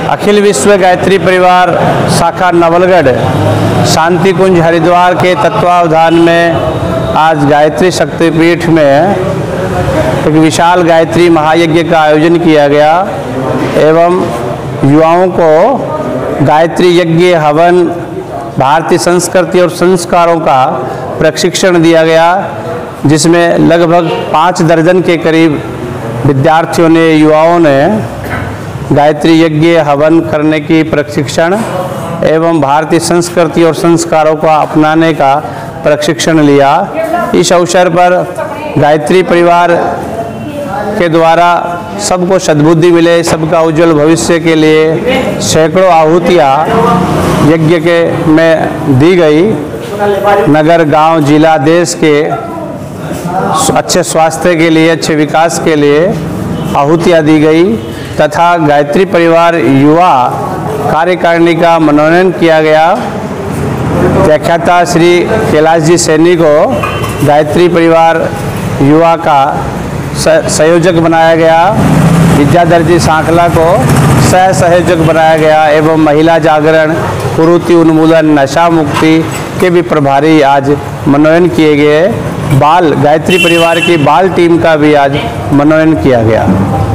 अखिल विश्व गायत्री परिवार शाखा नवलगढ़ शांति कुंज हरिद्वार के तत्वावधान में आज गायत्री शक्तिपीठ में एक विशाल गायत्री महायज्ञ का आयोजन किया गया एवं युवाओं को गायत्री यज्ञ हवन भारतीय संस्कृति और संस्कारों का प्रशिक्षण दिया गया, जिसमें लगभग 5 दर्जन के करीब विद्यार्थियों ने, युवाओं ने गायत्री यज्ञ हवन करने की प्रशिक्षण एवं भारतीय संस्कृति और संस्कारों का अपनाने का प्रशिक्षण लिया। इस अवसर पर गायत्री परिवार के द्वारा सबको सद्बुद्धि मिले, सबका उज्जवल भविष्य के लिए सैकड़ों आहुतियाँ यज्ञ के में दी गई। नगर, गांव, जिला, देश के अच्छे स्वास्थ्य के लिए, अच्छे विकास के लिए आहुतियाँ दी गई तथा गायत्री परिवार युवा कार्यकारिणी का मनोनयन किया गया। व्याख्याता श्री कैलाश जी सैनी को गायत्री परिवार युवा का संयोजक बनाया गया, विद्याधर सांखला को सह संयोजक बनाया गया एवं महिला जागरण, कुरीति उन्मूलन, नशा मुक्ति के भी प्रभारी आज मनोनयन किए गए। गायत्री परिवार की बाल टीम का भी आज मनोनयन किया गया।